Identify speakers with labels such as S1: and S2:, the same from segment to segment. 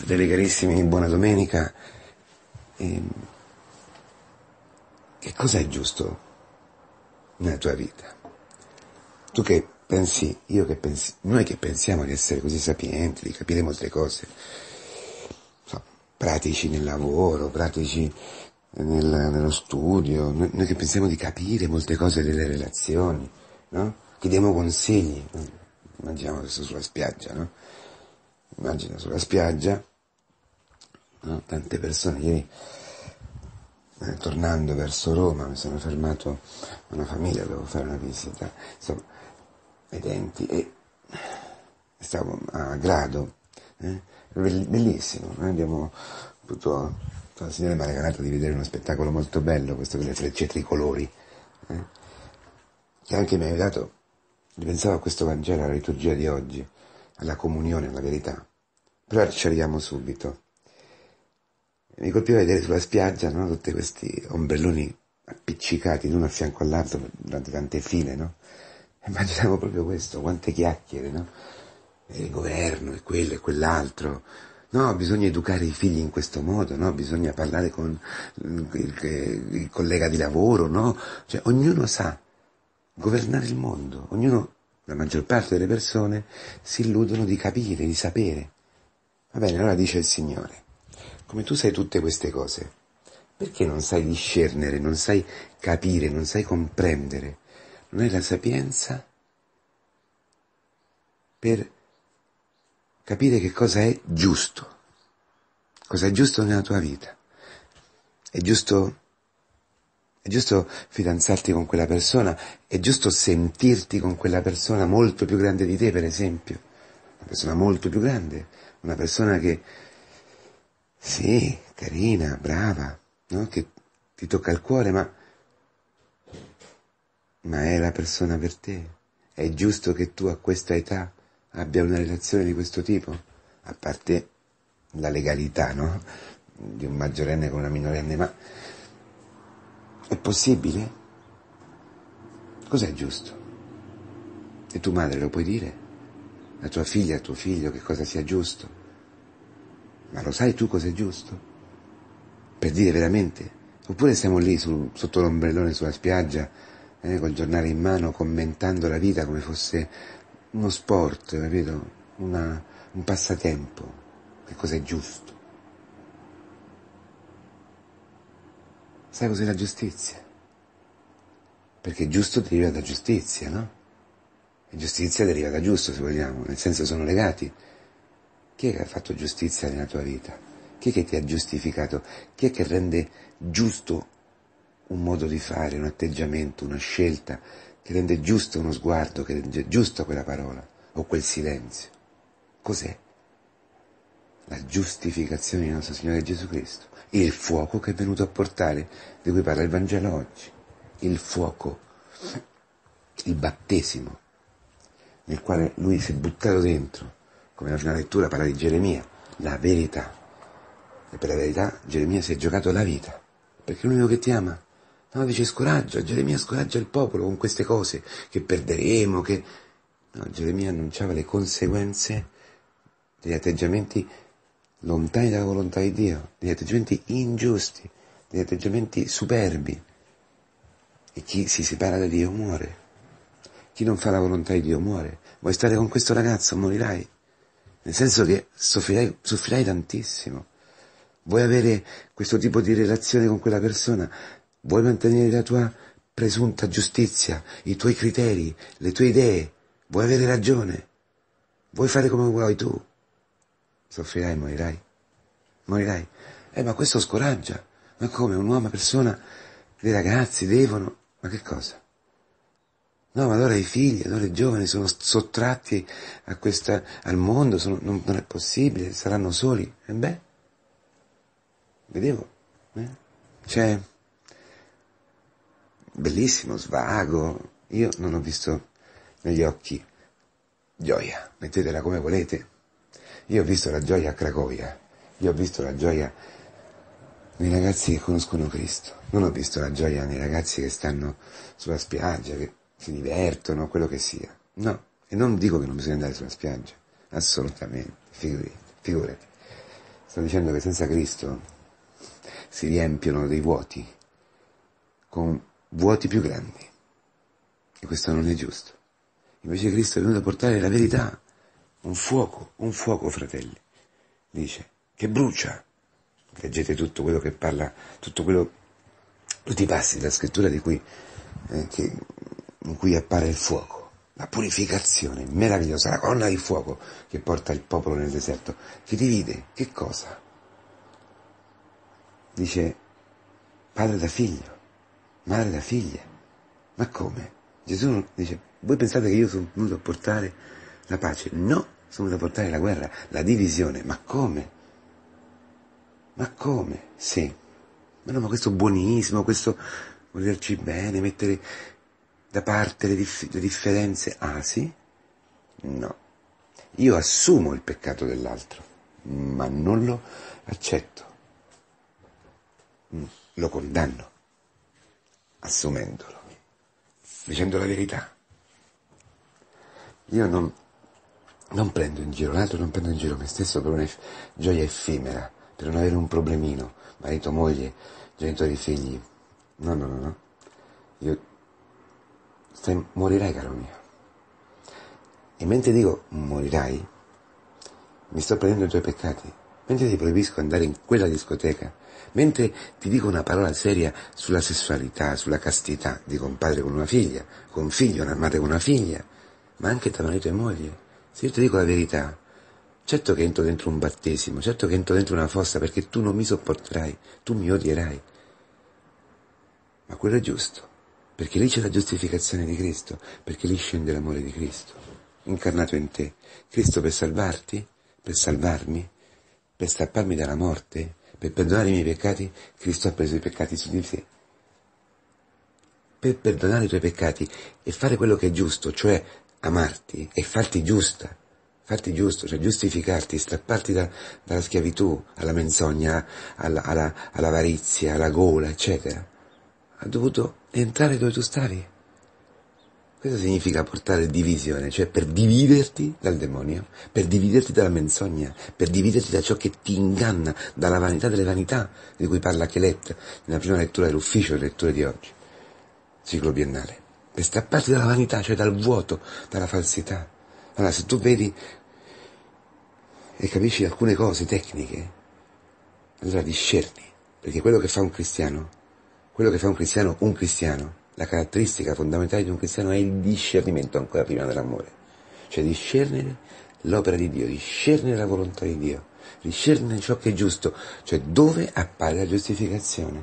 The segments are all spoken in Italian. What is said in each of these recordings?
S1: Fratelli carissimi, buona domenica. Che cosa è giusto nella tua vita? Tu che pensi, noi che pensiamo di essere così sapienti, di capire molte cose, pratici nel lavoro, pratici nello studio, noi che pensiamo di capire molte cose delle relazioni, no? Che diamo consigli. Immaginiamo adesso sulla spiaggia, no? Immagina sulla spiaggia, no? Tante persone. Ieri, tornando verso Roma, mi sono fermato a una famiglia, dovevo fare una visita, insomma, ai denti, e stavo a Grado, bellissimo, noi abbiamo avuto, la signora mi ha regalato di vedere uno spettacolo molto bello, questo delle frecce tricolori, che anche mi ha aiutato, ripensavo a questo Vangelo, alla liturgia di oggi, alla comunione, alla verità, però ci arriviamo subito. Mi colpiva vedere sulla spiaggia, no, tutti questi ombrelloni appiccicati l'uno a fianco all'altro durante tante file, no? Immaginavo proprio questo, quante chiacchiere, no? E il governo, e quello e quell'altro. No, bisogna educare i figli in questo modo, no? Bisogna parlare con il collega di lavoro, no? Cioè, ognuno sa governare il mondo, ognuno, la maggior parte delle persone, si illudono di capire, di sapere. Va bene, allora dice il Signore, come tu sai tutte queste cose, perché non sai discernere, non sai capire, non sai comprendere, non hai la sapienza per capire che cosa è giusto nella tua vita. È giusto fidanzarti con quella persona, è giusto sentirti con quella persona molto più grande di te, per esempio, una persona molto più grande, una persona che, sì, carina, brava, no? Che ti tocca il cuore, ma è la persona per te? È giusto che tu a questa età abbia una relazione di questo tipo? A parte la legalità, no? Di un maggiorenne con una minorenne, ma è possibile? Cos'è giusto? E tu madre lo puoi dire? A tua figlia, a tuo figlio, che cosa sia giusto? Ma lo sai tu cos'è giusto? Per dire veramente? Oppure siamo lì sotto l'ombrellone sulla spiaggia, col giornale in mano, commentando la vita come fosse uno sport, capito? Un passatempo. Che cos'è giusto? Sai cos'è la giustizia? Perché giusto deriva da giustizia, no? E giustizia deriva da giusto, se vogliamo, nel senso sono legati. Chi è che ha fatto giustizia nella tua vita? Chi è che ti ha giustificato? Chi è che rende giusto un modo di fare, un atteggiamento, una scelta, che rende giusto uno sguardo, che rende giusta quella parola o quel silenzio? Cos'è? La giustificazione di nostro Signore Gesù Cristo, il fuoco che è venuto a portare, di cui parla il Vangelo oggi, il fuoco, il battesimo, nel quale Lui si è buttato dentro, come nella prima lettura parla di Geremia, la verità. E per la verità Geremia si è giocato la vita, perché è l'unico che ti ama. No, dice scoraggia, Geremia scoraggia il popolo con queste cose, che perderemo, che... No, Geremia annunciava le conseguenze degli atteggiamenti lontani dalla volontà di Dio, degli atteggiamenti ingiusti, degli atteggiamenti superbi. E chi si separa da Dio muore. Chi non fa la volontà di Dio muore. Vuoi stare con questo ragazzo, morirai. Nel senso che soffrirai tantissimo. Vuoi avere questo tipo di relazione con quella persona? Vuoi mantenere la tua presunta giustizia, i tuoi criteri, le tue idee? Vuoi avere ragione? Vuoi fare come vuoi tu? Soffrirai, morirai. Morirai. Ma questo scoraggia. Ma come? Un uomo, una persona, dei ragazzi devono... Ma che cosa? No, ma allora i figli, allora i giovani sono sottratti al mondo, non è possibile, saranno soli. E beh, vedevo, c'è bellissimo, svago, io non ho visto negli occhi gioia, mettetela come volete, io ho visto la gioia a Cracovia, io ho visto la gioia nei ragazzi che conoscono Cristo, non ho visto la gioia nei ragazzi che stanno sulla spiaggia, che si divertono, quello che sia. No, e non dico che non bisogna andare sulla spiaggia, assolutamente, figurati. sto dicendo che senza Cristo si riempiono dei vuoti, con vuoti più grandi. E questo non è giusto. Invece Cristo è venuto a portare la verità, un fuoco, fratelli, dice, che brucia. Leggete tutto quello che parla, tutti i passi della scrittura in cui appare il fuoco, la purificazione meravigliosa, la colonna di fuoco che porta il popolo nel deserto, che divide, che cosa? Dice, padre da figlio, madre da figlia, ma come? Gesù dice, voi pensate che io sono venuto a portare la pace? No, sono venuto a portare la guerra, la divisione, ma come? Ma come? Sì. Ma no, ma questo buonismo, questo volerci bene, mettere da parte le differenze. Ah sì? No. Io assumo il peccato dell'altro, ma non lo accetto. Lo condanno, assumendolo, dicendo la verità. Io non prendo in giro, l'altro non prendo in giro me stesso per una gioia effimera, per non avere un problemino, marito, moglie, genitori, figli. No. Morirai, caro mio. E mentre dico morirai, mi sto prendendo i tuoi peccati. Mentre ti proibisco andare in quella discoteca, mentre ti dico una parola seria sulla sessualità, sulla castità, dico un padre con una figlia, con un figlio, una madre con una figlia, ma anche tra marito e moglie. Se io ti dico la verità, certo che entro dentro un battesimo, certo che entro dentro una fossa perché tu non mi sopporterai, tu mi odierai. Ma quello è giusto, perché lì c'è la giustificazione di Cristo, perché lì scende l'amore di Cristo, incarnato in te. Cristo per salvarti, per salvarmi, per strapparmi dalla morte, per perdonare i miei peccati, Cristo ha preso i peccati su di te. Per perdonare i tuoi peccati e fare quello che è giusto, cioè amarti e farti giusto, cioè giustificarti, strapparti dalla schiavitù, alla menzogna, all'avarizia, alla gola, eccetera. Ha dovuto entrare dove tu stavi. Questo significa portare divisione, cioè per dividerti dal demonio, per dividerti dalla menzogna, per dividerti da ciò che ti inganna, dalla vanità delle vanità di cui parla Kelet nella prima lettura dell'ufficio delle letture di oggi, ciclo biennale, per strapparti dalla vanità, cioè dal vuoto, dalla falsità. Allora, se tu vedi e capisci alcune cose tecniche, allora discerni, perché quello che fa un cristiano, la caratteristica fondamentale di un cristiano è il discernimento ancora prima dell'amore, cioè discernere l'opera di Dio, discernere la volontà di Dio, discernere ciò che è giusto, cioè dove appare la giustificazione,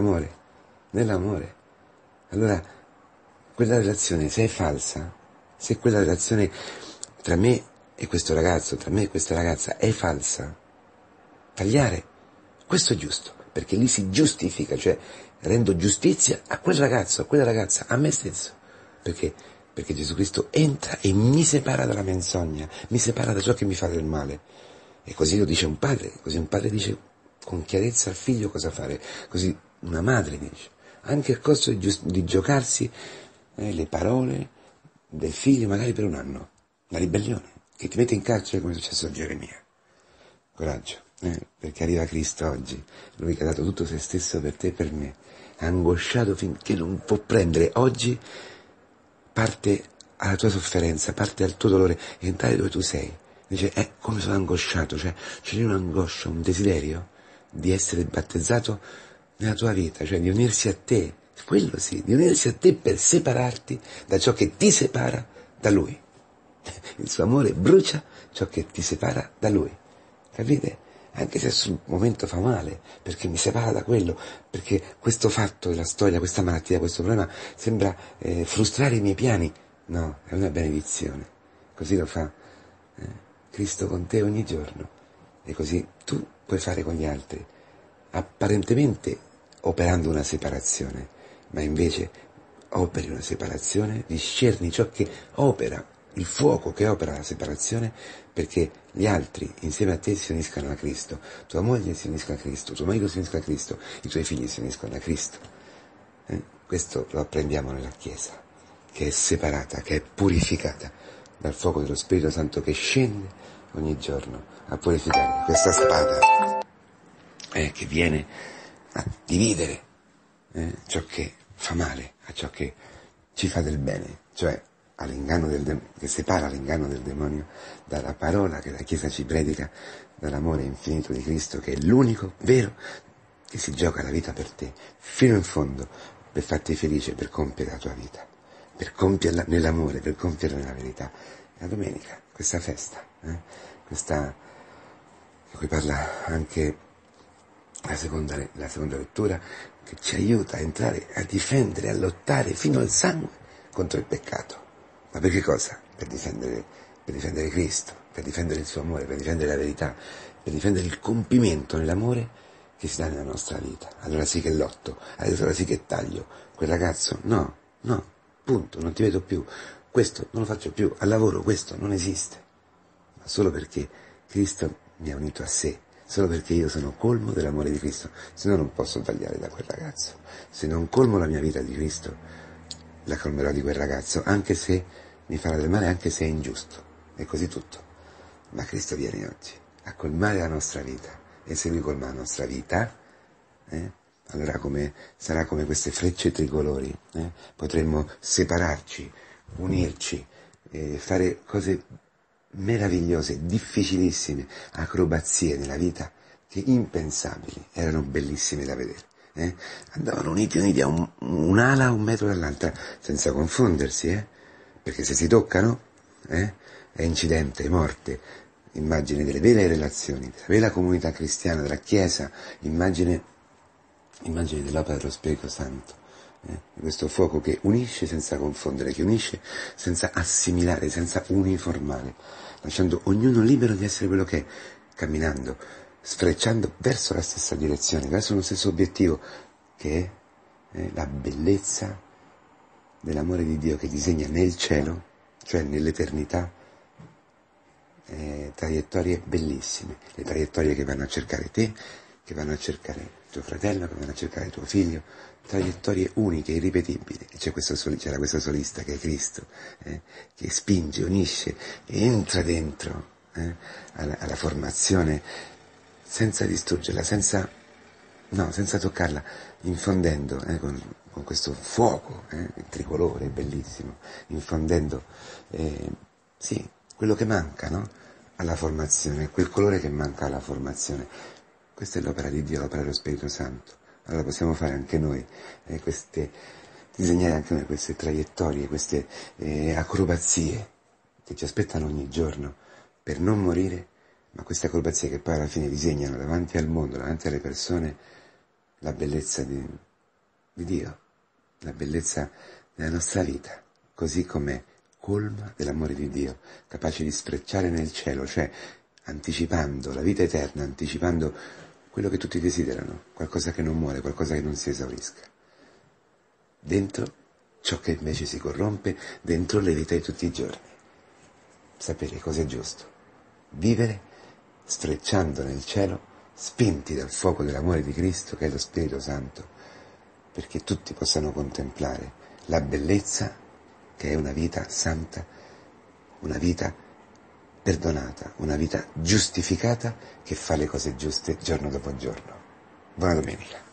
S1: nell'amore. Allora, quella relazione, se è falsa, se quella relazione tra me e questo ragazzo, tra me e questa ragazza è falsa, tagliare, questo è giusto, perché lì si giustifica, cioè rendo giustizia a quel ragazzo, a quella ragazza, a me stesso. Perché? Perché Gesù Cristo entra e mi separa dalla menzogna, mi separa da ciò che mi fa del male. E così lo dice un padre, così un padre dice con chiarezza al figlio cosa fare, così una madre dice, anche a costo di giocarsi le parole del figlio magari per un anno, la ribellione, che ti mette in carcere come è successo a Geremia. Coraggio, perché arriva Cristo oggi, Lui che ha dato tutto se stesso per te e per me, angosciato finché non può prendere, oggi parte alla tua sofferenza, parte al tuo dolore, entrare dove tu sei. Dice, come sono angosciato, cioè c'è un'angoscia, un desiderio di essere battezzato nella tua vita, cioè di unirsi a te, quello sì, di unirsi a te per separarti da ciò che ti separa da Lui. Il suo amore brucia ciò che ti separa da Lui. Capite? Anche se sul momento fa male, perché mi separa da quello, perché questo fatto della storia, questa malattia, questo problema sembra frustrare i miei piani. No, è una benedizione. Così lo fa Cristo con te ogni giorno. E così tu puoi fare con gli altri, apparentemente operando una separazione, ma invece operi una separazione, discerni ciò che opera, il fuoco che opera la separazione, perché gli altri insieme a te si uniscano a Cristo, tua moglie si unisca a Cristo, tuo marito si unisca a Cristo, i tuoi figli si uniscono a Cristo. Questo lo apprendiamo nella Chiesa, che è separata, che è purificata dal fuoco dello Spirito Santo che scende ogni giorno a purificare questa spada che viene a dividere ciò che fa male a ciò che ci fa del bene, cioè all'inganno che separa l'inganno del demonio dalla parola che la Chiesa ci predica, dall'amore infinito di Cristo, che è l'unico vero che si gioca la vita per te, fino in fondo, per farti felice, per compiere la tua vita, per compierla nell'amore, per compierla nella verità. La domenica, questa festa, questa di cui parla anche la seconda lettura, che ci aiuta a entrare, a difendere, a lottare fino al sangue contro il peccato. Ma per che cosa? Per difendere Cristo, per difendere il suo amore, per difendere la verità, per difendere il compimento nell'amore che si dà nella nostra vita. Allora sì che lotto, allora sì che taglio. Quel ragazzo, no, punto, non ti vedo più. Questo non lo faccio più, al lavoro questo non esiste. Ma solo perché Cristo mi ha unito a sé, solo perché io sono colmo dell'amore di Cristo, se no non posso tagliare da quel ragazzo. Se non colmo la mia vita di Cristo, la colmerò di quel ragazzo, anche se mi farà del male, anche se è ingiusto. E così tutto. Ma Cristo viene oggi a colmare la nostra vita, e se Lui colma la nostra vita, allora sarà come queste frecce tricolori, potremmo separarci, unirci, fare cose meravigliose, difficilissime, acrobazie nella vita che impensabili, erano bellissime da vedere. Andavano uniti a un'ala a 1 metro dall'altra, senza confondersi, perché se si toccano, è incidente, è morte. Immagine delle vere relazioni, della vera comunità cristiana, della Chiesa, immagine dell'opera dello Spirito Santo, di questo fuoco che unisce senza confondere, che unisce senza assimilare, senza uniformare, lasciando ognuno libero di essere quello che è, camminando, sfrecciando verso la stessa direzione, verso lo stesso obiettivo, che è la bellezza dell'amore di Dio che disegna nel cielo, cioè nell'eternità, traiettorie bellissime, le traiettorie che vanno a cercare te, che vanno a cercare tuo fratello, che vanno a cercare tuo figlio, traiettorie uniche, irripetibili. C'era questo solista che è Cristo, che spinge, unisce, entra dentro alla formazione senza distruggerla, senza toccarla, infondendo con questo fuoco, il tricolore bellissimo, infondendo quello che manca, no? Alla formazione, quel colore che manca alla formazione. Questa è l'opera di Dio, l'opera dello Spirito Santo. Allora possiamo fare anche noi disegnare anche noi queste traiettorie, queste acrobazie che ci aspettano ogni giorno per non morire, ma queste acrobazie che poi alla fine disegnano davanti al mondo, davanti alle persone, la bellezza di Dio, la bellezza della nostra vita, così come colma dell'amore di Dio, capace di sfrecciare nel cielo, cioè anticipando la vita eterna, anticipando quello che tutti desiderano, qualcosa che non muore, qualcosa che non si esaurisca. Dentro ciò che invece si corrompe, dentro le vite di tutti i giorni. Sapere cosa è giusto. Vivere sfrecciando nel cielo, spinti dal fuoco dell'amore di Cristo, che è lo Spirito Santo, perché tutti possano contemplare la bellezza che è una vita santa, una vita perdonata, una vita giustificata che fa le cose giuste giorno dopo giorno. Buona domenica.